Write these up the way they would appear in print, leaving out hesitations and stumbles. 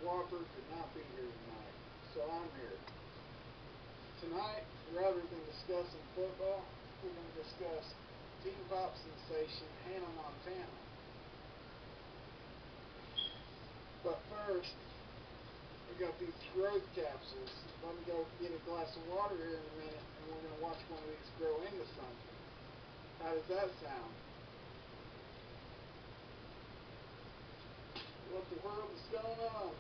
Whopper could not be here tonight, so I'm here. Tonight, rather than discussing football, we're going to discuss team pop sensation Hannah Montana. But first, we got these growth capsules. Let me go get a glass of water here in a minute, and we're going to watch one of these grow into something. How does that sound? What the world is going on?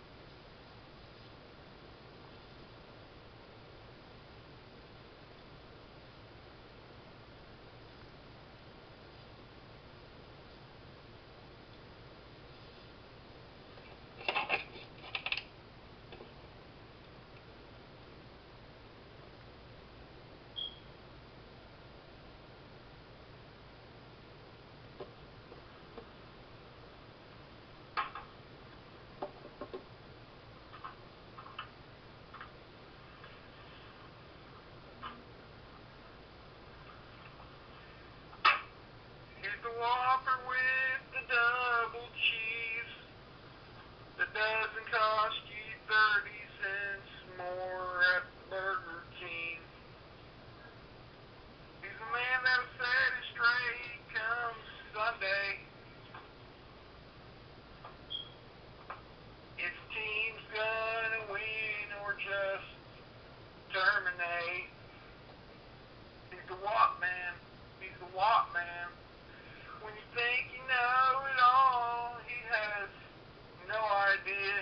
The Whopper with the double cheese that doesn't cost you 30 cents more at the Burger King. He's a man that'll set it straight come Sunday. If the team's gonna win or just terminate. He's the Whop man. He's the Whop man. When you think you know it all, he has no idea.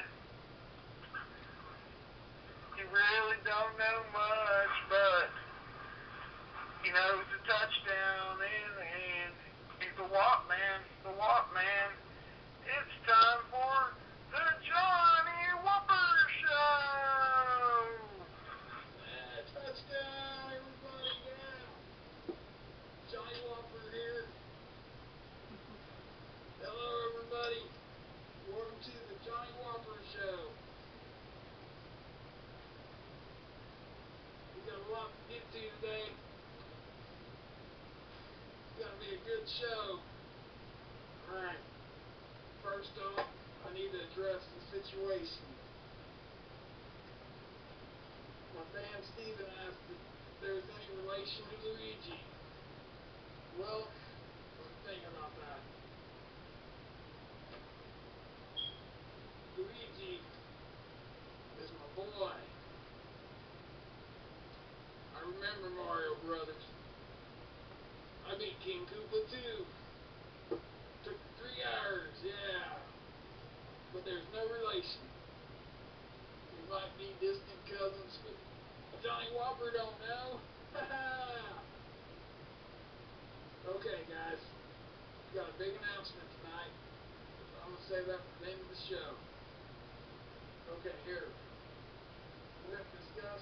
He really don't know much, but he knows the touchdown in the end. He's the Whop man, the Whop man. It's time for the Johnny Whopper Show! Touchdown, everybody, yeah! Johnny Whopper here. Hello, everybody. Welcome to the Johnny Whopper Show. We got a lot to get to today. It's gonna be a good show. Alright. First off, I need to address the situation. My fan Steven asked if there's any relation to Luigi. Well, what do you think about that? Luigi is my boy. I remember Mario Brothers. I beat King Koopa too. Took 3 hours, yeah. But there's no relation. We might be distant cousins, but Johnny Whopper don't know. Okay, guys. We got a big announcement tonight. I'm going to say that for the end of the show. Okay, here. We're going to discuss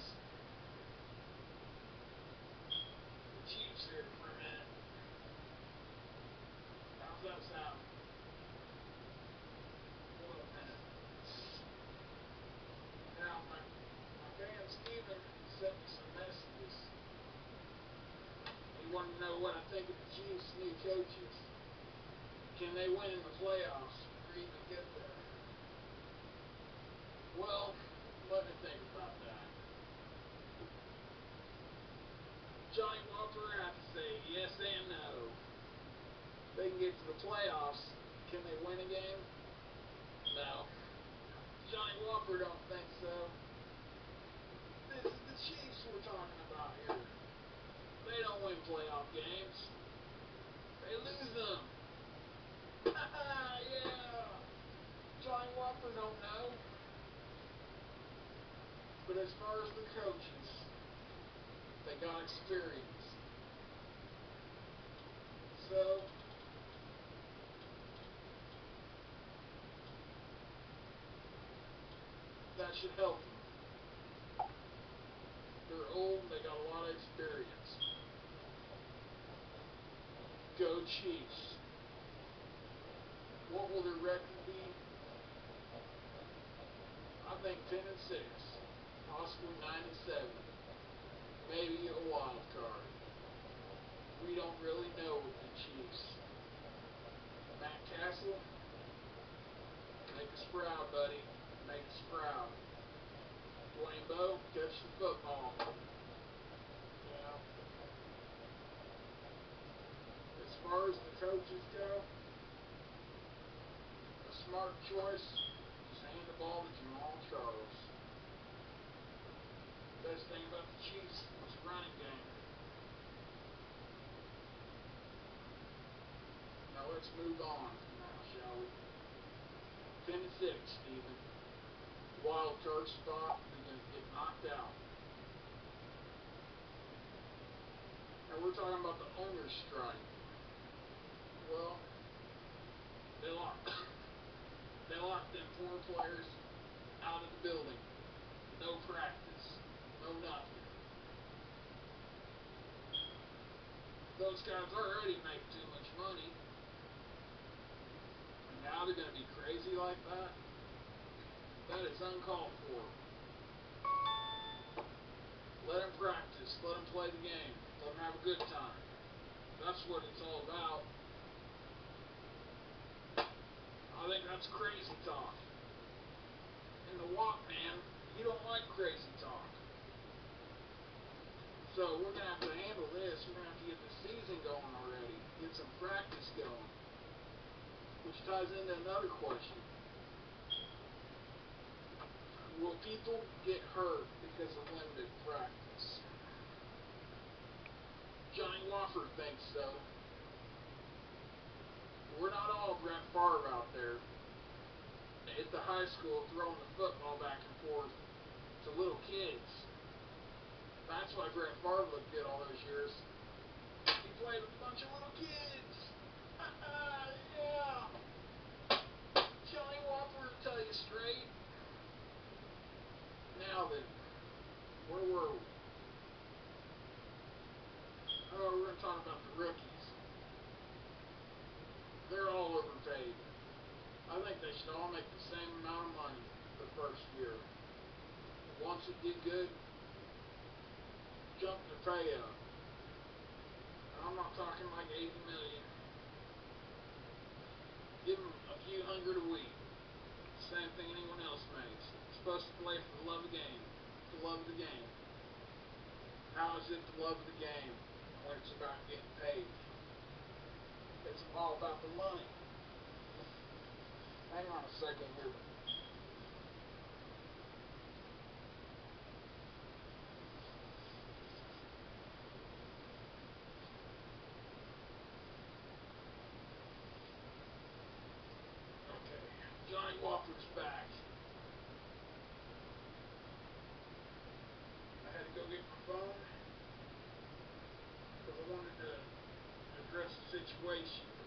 the Chiefs here for a minute. How's that sound? Hold on a minute. Now, my fan Steven sent me some messages. He wanted to know what I think of the Chiefs' new coaches. Can they win in the playoffs or even get there? Well, let me think about that. Johnny Whopper, I have to say yes and no. They can get to the playoffs. Can they win a game? No. Johnny Whopper don't think so. This is the Chiefs we're talking about here. They don't win playoff games. They lose them. Yeah. Johnny Whopper don't know. But as far as the coaches, they got experience. So, that should help them. They're old, they got a lot of experience. Go Chiefs. What will their record be? I think 10-6. Possibly 9-7. Maybe a wild card. We don't really know with the Chiefs. Matt Castle, make us proud, buddy. make us proud. Dwayne Bowe, catch the football. You know, as far as the coaches go, a smart choice, just hand the ball to Jamal Charles. Best thing about the Chiefs is running game. Now let's move on now, shall we? 10-6, Stephen. Wild card spot, you're going to get knocked out. And we're talking about the owner's strike. Well, they locked them 4 players out of the building. No practice. No nothing. Those guys already make too much money. And now they're going to be crazy like that? That is uncalled for. Let them practice. Let them play the game. Let them have a good time. That's what it's all about. I think that's crazy talk. And the Whop man, he don't like crazy talk. So we're going to have to handle this. We're going to have to get the season going already. Get some practice going. Which ties into another question. Will people get hurt because of limited practice? Johnny Whopper thinks so. We're not all Brett Favre out there at the high school throwing the football back and forth to little kids. That's why Brett Favre looked good all those years. He played with a bunch of little kids. Yeah. Johnny Whopper will tell you straight. Now then, where were we? Oh, we're going to talk about the rookies. They're all overpaid. I think they should all make the same amount of money the first year. Once it did good, jump the pay up. And I'm not talking like 80 million. Give them a few hundred a week. Same thing anyone else makes. Supposed to play for the love of the game. The love of the game. How is it the love of the game when it's about getting paid? It's all about the money. Hang on a second here. Okay, Johnny Whopper's back. I had to go get my phone because I wanted to address the situation.